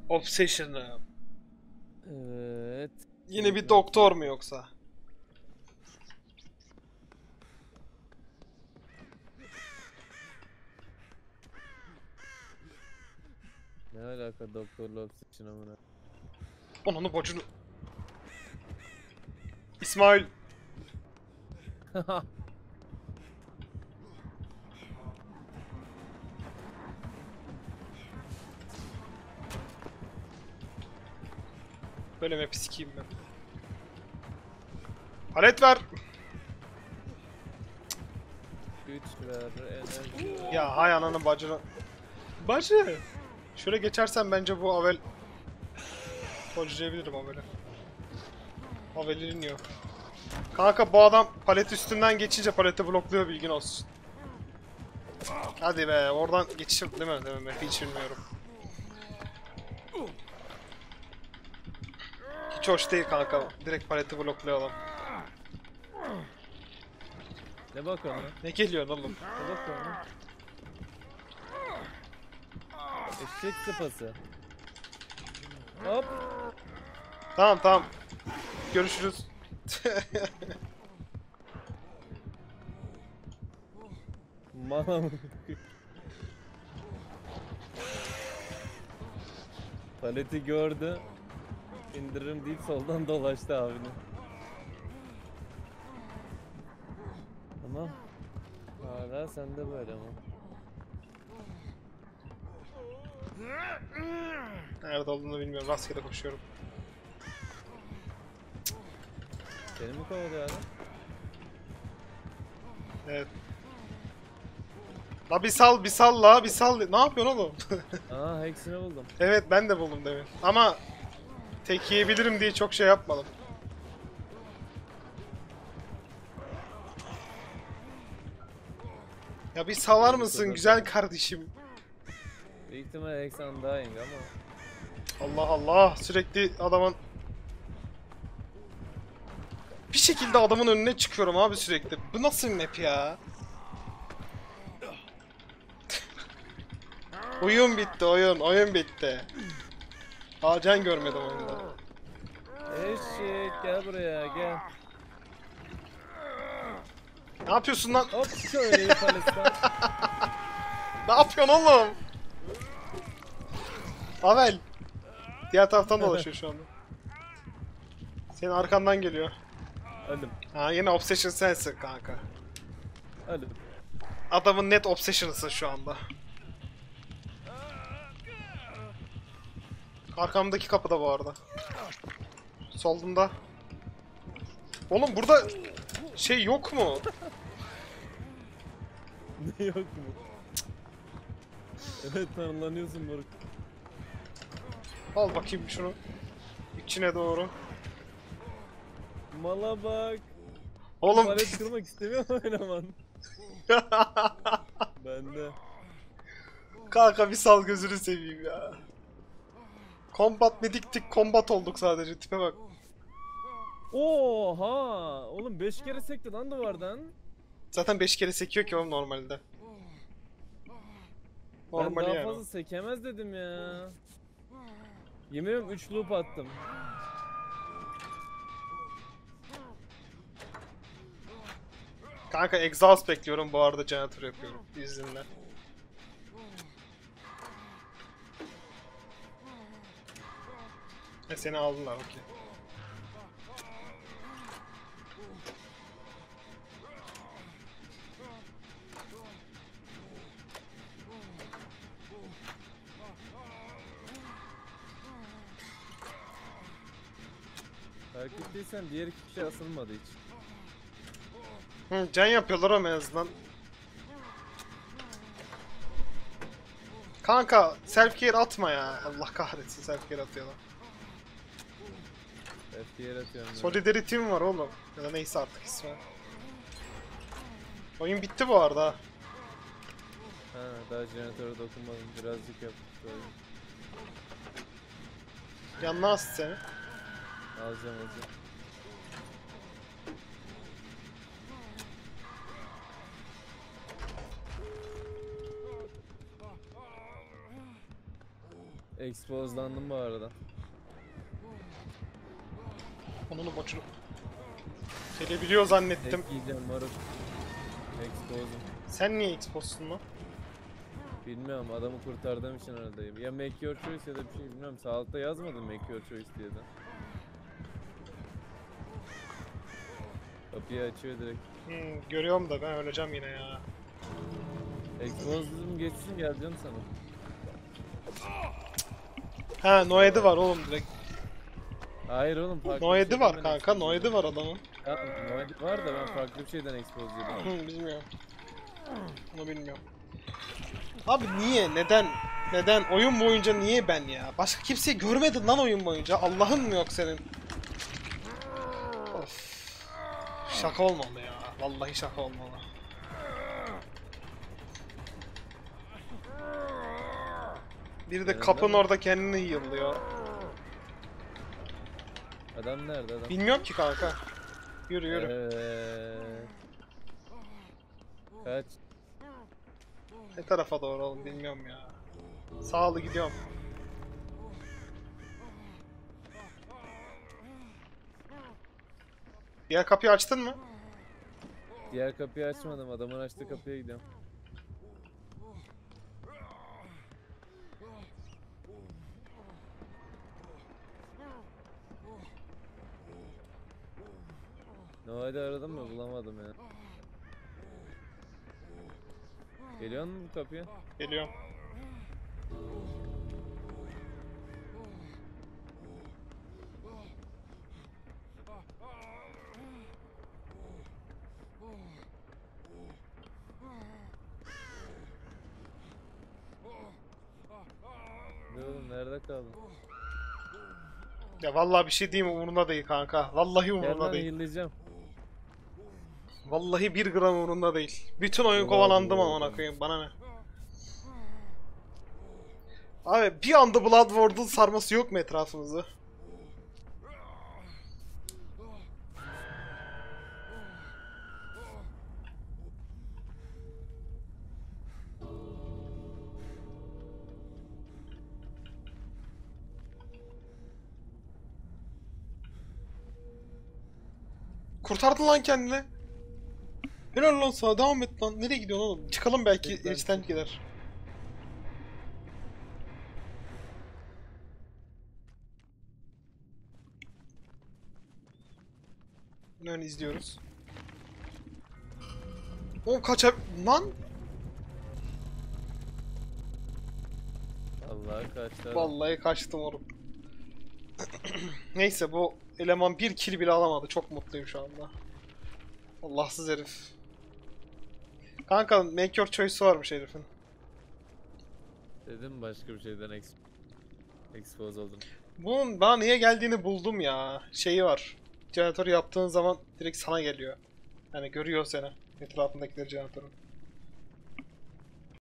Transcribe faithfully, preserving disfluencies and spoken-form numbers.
Obsession'ı. Evet. Yine bir doktor mu yoksa? Ne alaka doktorla obsession amına. Ananı bacını. İsmail. Böyle mi pisikiyim ben? Palet ver. Güç ver, enerji ver. Ya hay ananın bacını. Bacı. Şöyle geçersen bence bu Avel... Dodge'layabilirim Avel'i. Avel'i iniyor. Kanka bu adam palet üstünden geçince paleti blokluyor, bilgin olsun. Hadi be, oradan geçişim değil mi? Değil mi? Hiç bilmiyorum. Hiç hoş değil kanka. Direkt paleti blokluyor adam. Ne bakıyorsun lan? Ne geliyor oğlum? Ne bakıyorsun lan? Eşek sıpası. Hop. Tamam tamam. Görüşürüz. Manam. Paleti gördü. İndiririm deyip soldan dolaştı abinin. Ama hala sende böyle ama. Nerede olduğunu bilmiyorum. Rastgele koşuyorum. Seni mi kovalıyor adam? Evet. La bir sal, bir sal la, bir sal. Ne yapıyorsun oğlum? Aa, hexini buldum. Evet, ben de buldum demin. Ama tek yiyebilirim diye çok şey yapmadım. Ya bir salar mısın güzel kardeşim? Büyük ihtimalle hex undying ama. Allah Allah, sürekli adamın... Bir şekilde adamın önüne çıkıyorum abi sürekli. Bu nasıl bir map ya? Oyun bitti, oyun, oyun bitti. Aa, can görmedim oyunda. Eşek gel buraya gel. Ne yapıyorsun lan? Hop şöyle Palestan. Ne yapıyorsun oğlum? Avel. Diğer taraftan dolaşıyor şu anda. Senin arkandan geliyor. Öldüm. Ha, yine obsession sensin kanka. Öldüm. Adamın net obsession'ısın şu anda. Arkamdaki kapıda bu arada. Solunda. Oğlum burada şey yok mu? Ne yok mu? Evet tanımlanıyorsun moruk. Al bakayım şunu. İçine doğru. Mala bak. Oğlum. Palet kırmak istemiyor mu oynaman? Ben de. Kanka bir sal gözünü seveyim ya. Combat ne diktik, combat olduk sadece, tipe bak. Oha! Oğlum beş kere sekti lan duvardan. Zaten beş kere sekiyor ki oğlum normalde. Normali ben daha yani. fazla sekemez dedim ya. Yemin ediyorum üç loop attım. Kanka exhaust bekliyorum, bu arada generator yapıyorum izninle. E seni aldılar, okey. Fark ettiysen diğer iki kişi asılmadı hiç. Hı, can yapıyorlar ama en azından. Kanka self care atma ya. Allah kahretsin, self care atıyorlar. F P R atıyorum. Solidarity'm var oğlum. Ya da neyse artık ismi. Oyun bitti bu arada. Ha daha jeneratöre dokunmadım. Birazcık yaptık böyle. Yanına as seni. Alacağım alacağım. Expose'landım bu arada. Onun boçunu. Seni biliyor zannettim. Tek yiyeceğim moruk. Expose'um. Sen niye exposun lan? Bilmiyorum, adamı kurtardığım için herhalde. Ya make your choice ya da bir şey bilmiyorum. Sağ altta yazmadım make your choice diye de. Kapıyı açıyor direkt. Hmm, görüyorum da ben öleceğim yine ya. Expose'um geçsin, geleceğim sana. Ha No yedi var oğlum direkt. Hayır oğlum, farklı No bir yedi şeyden var kanka, expose No yedi yedim. var adamın. Ya, No yedi var da ben farklı bir şeyden expose yedim. Hı, bilmiyorum. Onu bilmiyorum. Abi niye? Neden? Neden? Oyun boyunca niye ben ya? Başka kimseyi görmedin lan oyun boyunca. Allah'ın mı yok senin? Of. Şaka olmalı ya. Vallahi şaka olmalı. Biri de Yanında kapının mı? orada kendini yıllıyor. Adam nerede adam? Bilmiyorum ki kanka. Yürü yürü. Evet. Kaç? Ne tarafa doğru oğlum bilmiyorum ya. Sağlı gidiyorum. Diğer kapıyı açtın mı? Diğer kapıyı açmadım. Adamın açtığı kapıya gidiyorum. Noel'i aradım mı? Bulamadım ya. Geliyor musun bu kapıya? Geliyorum. Ne oğlum, nerede kaldın? Ya vallahi bir şey diyeyim umurumda değil kanka. Vallahi Gel umurumda lan, değil. heal'layacağım. Vallahi bir gram umurumda değil. Bütün oyun Oha, kovalandım oha. amına koyayım. Bana ne? Abi bir anda Bloodworld'un sarması yok mu etrafımızı? Kurtardın lan kendini. Helal lan sana, devam et lan. Nereye gidiyorsun oğlum? Çıkalım belki Tekrar içten çık. gider. Ön izliyoruz. O kaça... Lan! Vallahi kaçtı adam. Vallahi kaçtım oğlum. Neyse bu eleman bir kill bile alamadı. Çok mutluyum şu anda. Allahsız herif. Kanka make your choice varmış herifin. Dedim başka bir şeyden ex expose oldum. Bunun bana niye geldiğini buldum ya. Şeyi var. Jeneratörü yaptığın zaman direkt sana geliyor. Yani görüyor seni. Etrafındakileri jeneratörün.